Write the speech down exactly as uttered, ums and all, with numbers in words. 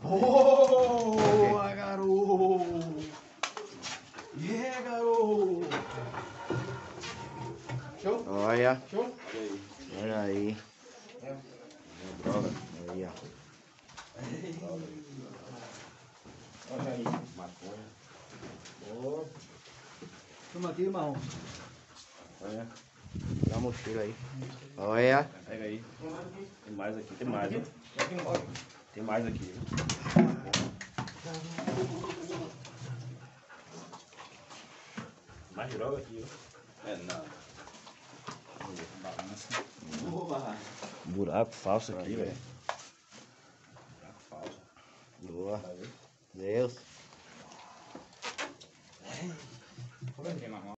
Boa, garoto! Yeah, garoto! Show? Olha. Show? Olha aí. É. Droga. Aí, ó. Olha aí. Maconha. Boa. Toma aqui, marrom. Olha. Dá a mochila aí. Olha. Pega aí. Tem mais aqui, tem mais. Ó. Tem mais aqui. Mais droga aqui, ó. É nada. Balança. Boa. Buraco falso aqui, Aí, velho. Buraco falso. Boa. Deus.